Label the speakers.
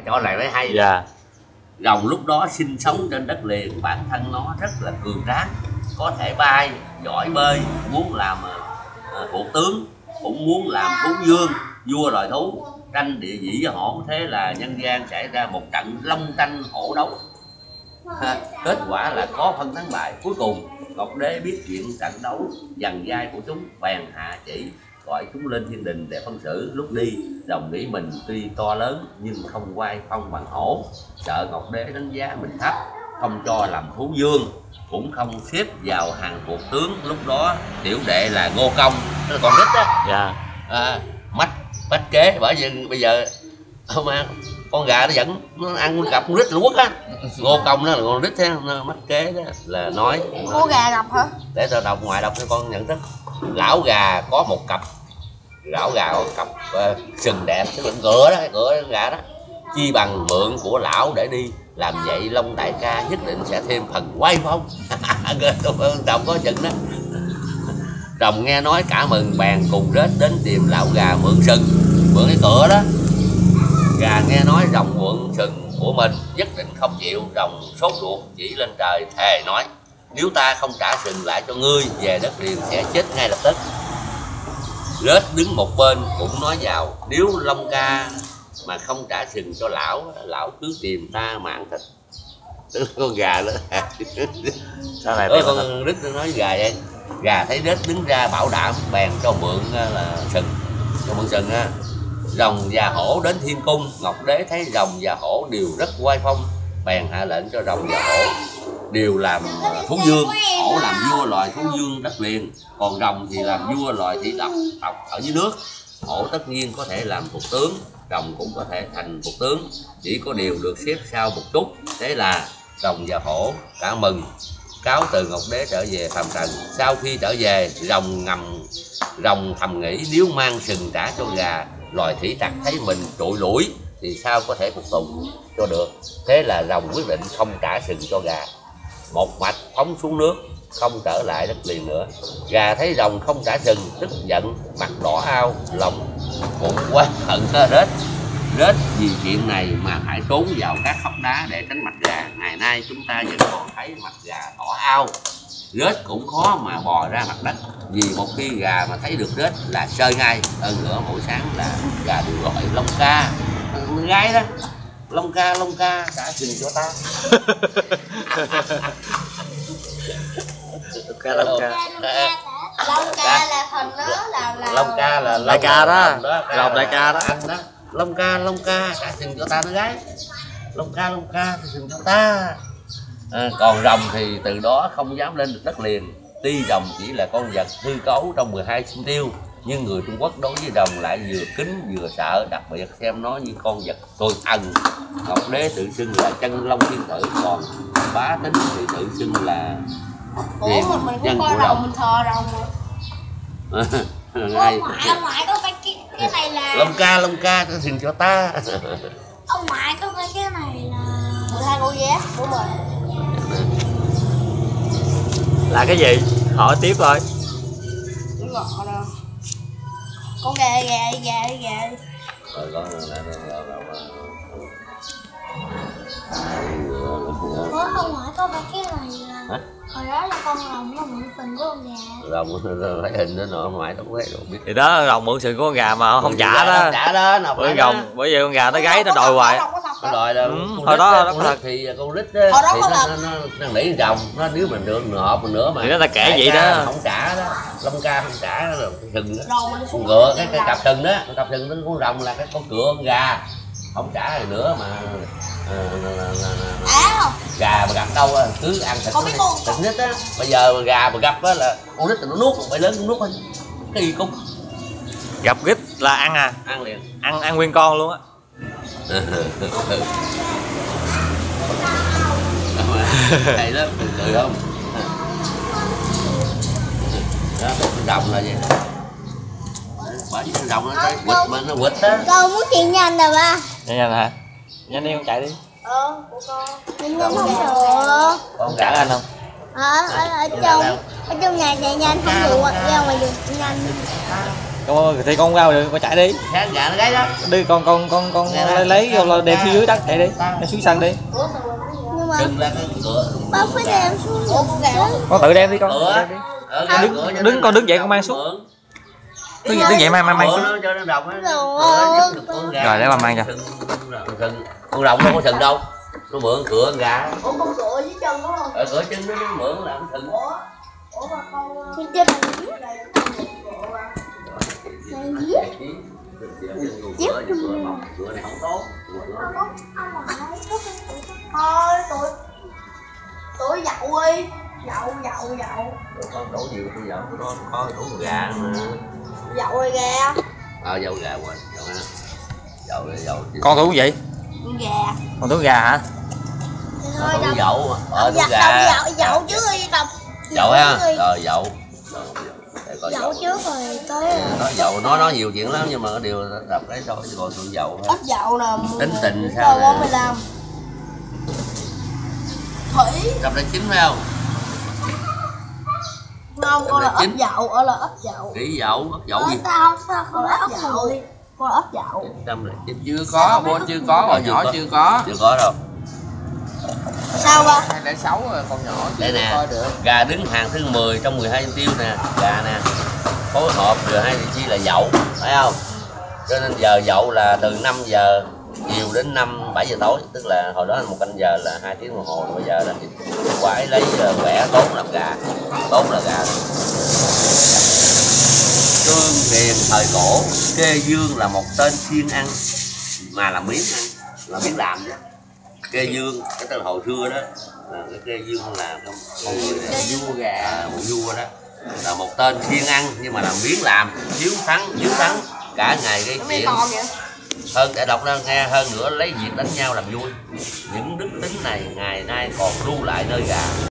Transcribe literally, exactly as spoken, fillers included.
Speaker 1: chỗ này mới hay.
Speaker 2: Dạ.
Speaker 1: Rồng lúc đó sinh sống trên đất liền, bản thân nó rất là cường tráng, có thể bay, giỏi bơi, muốn làm uh, bộ tướng, cũng muốn làm thú vương, vua loài thú, tranh địa vị với hổ. Thế là nhân gian xảy ra một trận long tranh hổ đấu. Ha, kết quả là có phân thắng bại. Cuối cùng Ngọc Đế biết chuyện trận đấu dằn dai của chúng, bèn hạ chỉ gọi chúng lên thiên đình để phân xử. Lúc đi, Rồng nghĩ mình tuy to lớn nhưng không quay phong bằng hổ, sợ Ngọc Đế đánh giá mình thấp, không cho làm thú vương, cũng không xếp vào hàng cuộc tướng. Lúc đó tiểu đệ là Ngô Công, nó còn nít á,
Speaker 2: dạ.
Speaker 1: à, mắt bách kế. Bởi vì bây giờ mà con gà nó vẫn nó ăn con cặp con rít là quất á, Ngô Công đó là con rít thế, nó mắt kế đó là nói,
Speaker 3: con gà gặp hả?
Speaker 1: Để tao đọc ngoài đọc cho con nhận thức. Lão gà có một cặp, lão gà có cặp uh, sừng đẹp, tức là ngựa đó, ngựa con gà đó, chi bằng mượn của lão để đi, làm vậy Long đại ca nhất định sẽ thêm phần quay phong. Đọc có chừng đó. Rồng nghe nói cả mừng, bèn cùng rết đến tìm lão gà mượn sừng, mượn cái cửa đó. Gà nghe nói Rồng mượn sừng của mình nhất định không chịu. Rồng sốt ruột chỉ lên trời thề nói, nếu ta không trả sừng lại cho ngươi, về đất liền sẽ chết ngay lập tức. Rết đứng một bên cũng nói vào, nếu Long ca mà không trả sừng cho lão, lão cứ tìm ta mạng thịt. Tức là con gà đó.
Speaker 2: Sao này
Speaker 1: Ôi, con Rít nó nói gà vậy. Gà thấy Rết đứng ra bảo đảm, bèn cho mượn là sừng, cho mượn sừng ha. Rồng và hổ đến thiên cung, Ngọc Đế thấy rồng và hổ đều rất oai phong, bèn hạ lệnh cho rồng và hổ đều làm thú vương. Hổ làm vua loài thú vương đất liền, còn rồng thì làm vua loài thị tộc tộc ở dưới nước. Hổ tất nhiên có thể làm phục tướng, rồng cũng có thể thành phục tướng, chỉ có điều được xếp sau một chút. Thế là rồng và hổ cả mừng, cáo từ Ngọc Đế trở về phàm trần. Sau khi trở về, rồng ngầm rồng thầm nghĩ, nếu mang sừng trả cho gà, loài thủy tặc thấy mình trụi lủi thì sao có thể phục tùng cho được. Thế là rồng quyết định không trả sừng cho gà, một mạch phóng xuống nước, không trở lại đất liền nữa. Gà thấy rồng không trả sừng, tức giận, mặt đỏ ao, lòng cũng quá hận Rết. Rết vì chuyện này mà phải trốn vào các hốc đá để tránh mặt gà. Ngày nay chúng ta vẫn còn thấy mặt gà đỏ ao. Rết cũng khó mà bò ra mặt đất, vì một khi gà mà thấy được rết là sơi ngay. Hơn nữa mỗi sáng là gà đều gọi Long ca, con gái đó, Long ca, Long ca trả sừng cho ta.
Speaker 2: Long ca, Long ca.
Speaker 3: Long ca là phần đó là là
Speaker 1: Long ca là
Speaker 2: đại ca đó, rồng đại ca đó.
Speaker 1: Anh đó. Long ca, Long ca trả sừng cho ta nó gái. Long ca, Long ca trả sừng cho ta. À, còn rồng thì từ đó không dám lên được đất liền. Tuy rồng chỉ là con vật hư cấu trong mười hai sinh tiêu, nhưng người Trung Quốc đối với rồng lại vừa kính vừa sợ, đặc biệt xem nó như con vật tôi thần. Ngọc Đế tự xưng là chân long thiên tử, còn Bá Tính thì tự xưng là
Speaker 3: ủa mà mình cũng coi rồng, mình thờ rồng mà. Ông ngoại, ông ngoại có phải cái, cái này là
Speaker 1: Long ca, Long ca trả sừng cho ta.
Speaker 3: ông ngoại có phải cái này là mười hai con vé của mình
Speaker 2: là cái gì? Hỏi tiếp thôi.
Speaker 3: con ngọ đâu, con gà gà gà gà
Speaker 1: Rồi con
Speaker 3: ủa ông ngoại có phải cái này là hả? Hồi đó là con rồng nó mượn sừng của con gà.
Speaker 1: Rồng thấy hình đó nọ ngoại đâu có đâu biết.
Speaker 2: Thì đó rồng mượn sừng của con gà mà không trả đó.
Speaker 1: Không trả đó, nào
Speaker 2: bởi rồng, bởi vì con gà nó gáy nó đòi hoài.
Speaker 1: Nó đòi là
Speaker 2: ừ,
Speaker 1: con
Speaker 2: hồi đó,
Speaker 1: đó con rít thì con rít á, thì nó nó nó năn nỉ rồng, nó nếu mình được nửa hộp nữa mà.
Speaker 2: Thì nó ta kể vậy đó.
Speaker 1: Không trả đó, Long ca không trả đó, sừng đó. Con ngựa cái cái cặp sừng đó, cặp sừng đó con rồng là cái con cựa con gà. Không trả thì nữa mà
Speaker 3: à,
Speaker 1: gà mà gặp đâu cứ ăn thịt thịt nít á. Bây giờ gà mà gặp á là con nít thì nó nuốt, phải lớn cũng nuốt thôi. Cái gì cũng
Speaker 2: gặp rít là ăn à?
Speaker 1: Ăn liền,
Speaker 2: ăn ăn nguyên con luôn á.
Speaker 1: Hay lắm, cười không? Đó, con rồng là gì? Bởi vì con rồng nó cái quỵt mà nó quỵt á.
Speaker 3: Con muốn chuyện nhanh rồi ba.
Speaker 2: Nhanh nhanh hả? Nhanh đi con chạy đi.
Speaker 3: Ờ, của con. Nhanh nhanh không được.
Speaker 1: Con
Speaker 2: trả anh không?
Speaker 3: Ở, ở, ở trong ở trong nhà chạy nhanh không được, hoặc ra ngoài đường nhanh.
Speaker 2: Con thì con qua được, con chạy đi.
Speaker 1: Sáng gà nó gáy đó.
Speaker 2: Đi con con con con lấy, lấy vô là đem phía dưới đất chạy đi. Đem xuống sân đi.
Speaker 3: Nhưng mà
Speaker 1: Đừng ra cái cửa.
Speaker 3: bác phải đem xuống.
Speaker 2: Con tự đem đi con.
Speaker 1: Cửa.
Speaker 2: Đem đi.
Speaker 1: Ở
Speaker 2: Đứng-
Speaker 1: cửa cho
Speaker 2: đứng-
Speaker 1: nó
Speaker 2: con đứng dậy
Speaker 1: làm
Speaker 2: con mang
Speaker 1: cho
Speaker 2: xuống.
Speaker 1: mượn.
Speaker 2: Đứng dậy, đứng dậy mang mang mang
Speaker 1: Cửa
Speaker 2: xuống.
Speaker 1: nó cho nó đồng á.
Speaker 3: Rồi.
Speaker 1: Cửa giúp được con gà.
Speaker 2: Rồi, để bà mang cho.
Speaker 1: Sừng- sừng- con rồng đâu có sừng đâu. Nó mượn cửa con gà.
Speaker 3: Ủa con cửa dưới chân đúng không?
Speaker 1: Ở cửa chân nó nó mượn làm sừng.
Speaker 3: Ủa mà con trên trên này giết này giết
Speaker 1: Cửa cửa mọc, cửa này không tốt.
Speaker 3: thôi tụi tụi dậu đi dậu dậu dậu
Speaker 1: Con đổ nhiều tôi dậu nó có đủ gà mà.
Speaker 3: dậu rồi gà
Speaker 1: Ờ dậu gà quên dậu ha. Dậu dậu.
Speaker 2: Con tưởng gì?
Speaker 3: gà
Speaker 2: Con tưởng gà hả?
Speaker 3: thôi
Speaker 1: Con
Speaker 3: đập
Speaker 1: dậu ở
Speaker 3: dậu
Speaker 1: đủ gà.
Speaker 3: dậu dậu trước đi đập
Speaker 1: Dậu ha. Rồi dậu. Để coi
Speaker 3: dậu trước rồi tới
Speaker 1: nó dậu nó nói nhiều chuyện lắm nhưng mà cái điều đọc cái thôi còn tụi dậu ha.
Speaker 3: ấp dậu nè
Speaker 1: Tính tình sao
Speaker 3: bốn mươi lăm thủy
Speaker 1: Đọc là chín phải không?
Speaker 3: không con là ấp
Speaker 1: Chín.
Speaker 3: dậu ở là ấp dậu
Speaker 1: Kỹ dậu ấp dậu
Speaker 3: Ờ,
Speaker 1: gì?
Speaker 3: sao sao không là ấp dậu đi con là ấp dậu
Speaker 1: Trăm là chín.
Speaker 4: Chưa có, bố chưa có, còn nhỏ chưa có.
Speaker 1: Chưa có đâu.
Speaker 3: sao ba
Speaker 4: hai lẻ sáu rồi, con nhỏ chưa
Speaker 1: Đây nè.
Speaker 4: coi được.
Speaker 1: Gà đứng hàng thứ mười trong mười hai con tiêu nè. Gà nè. Phối hợp rồi hai vị chi là dậu, phải không? Cho nên giờ dậu là từ năm giờ chiều đến năm bảy giờ tối, tức là hồi đó một canh giờ là hai tiếng đồng hồ, bây giờ là quải lấy quẻ tốn làm gà, tốn là gà. Tương Điền thời cổ, Kê Dương là một tên siêng ăn mà làm miếng ăn, là miếng làm chứ. Kê Dương cái tên hồi xưa đó là cái Kê Dương là con con người vua gà, à, một vua đó là một tên siêng ăn nhưng mà làm miếng làm, hiếu thắng hiếu thắng cả ngày cái chuyện hơn để đọc ra nghe hơn nữa lấy việc đánh nhau làm vui. Những đức tính này ngày nay còn lưu lại nơi gà.